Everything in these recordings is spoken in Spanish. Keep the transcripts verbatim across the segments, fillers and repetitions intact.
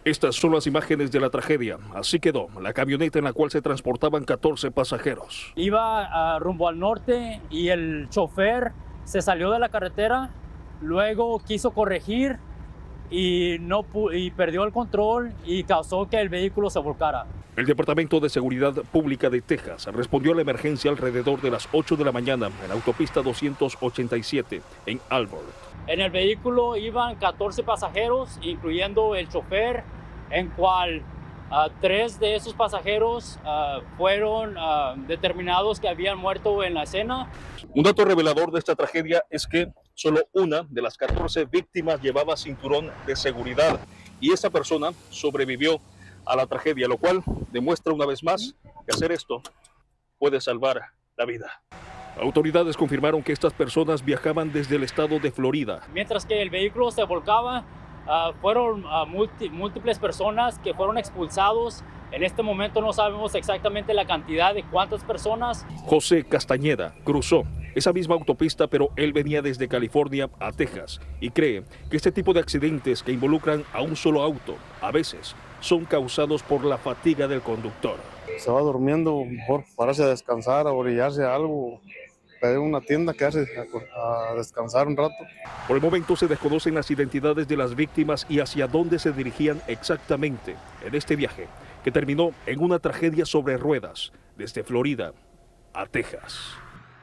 Estas son las imágenes de la tragedia. Así quedó la camioneta en la cual se transportaban catorce pasajeros. Iba uh, rumbo al norte y el chofer se salió de la carretera, luego quiso corregir y, no y perdió el control y causó que el vehículo se volcara. El Departamento de Seguridad Pública de Texas respondió a la emergencia alrededor de las ocho de la mañana en la autopista doscientos ochenta y siete en Albert. En el vehículo iban catorce pasajeros, incluyendo el chofer, en cual uh, tres de esos pasajeros uh, fueron uh, determinados que habían muerto en la escena. Un dato revelador de esta tragedia es que solo una de las catorce víctimas llevaba cinturón de seguridad y esa persona sobrevivió a la tragedia, lo cual demuestra una vez más que hacer esto puede salvar la vida. Autoridades confirmaron que estas personas viajaban desde el estado de Florida. Mientras que el vehículo se volcaba, uh, fueron uh, multi, múltiples personas que fueron expulsados. En este momento no sabemos exactamente la cantidad de cuántas personas. José Castañeda cruzó esa misma autopista, pero él venía desde California a Texas y cree que este tipo de accidentes que involucran a un solo auto a veces son causados por la fatiga del conductor. Se va durmiendo, mejor pararse a descansar, a orillarse a algo, pedir una tienda, quedarse a, a descansar un rato. Por el momento se desconocen las identidades de las víctimas y hacia dónde se dirigían exactamente en este viaje, que terminó en una tragedia sobre ruedas desde Florida a Texas.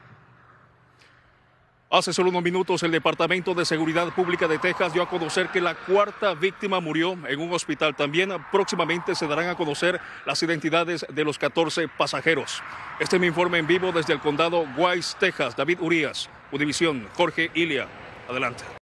Hace solo unos minutos el Departamento de Seguridad Pública de Texas dio a conocer que la cuarta víctima murió en un hospital. También próximamente se darán a conocer las identidades de los catorce pasajeros. Este es mi informe en vivo desde el condado Wise, Texas. David Urias, Univisión, Jorge Ilia. Adelante.